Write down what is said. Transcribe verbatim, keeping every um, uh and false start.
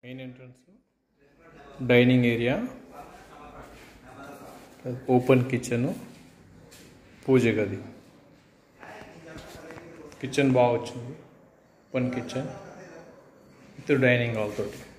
Main entrance dining area, open kitchen, పూజ గది. Kitchen బాగా వచ్చింది, open kitchen with dining hall తోటి.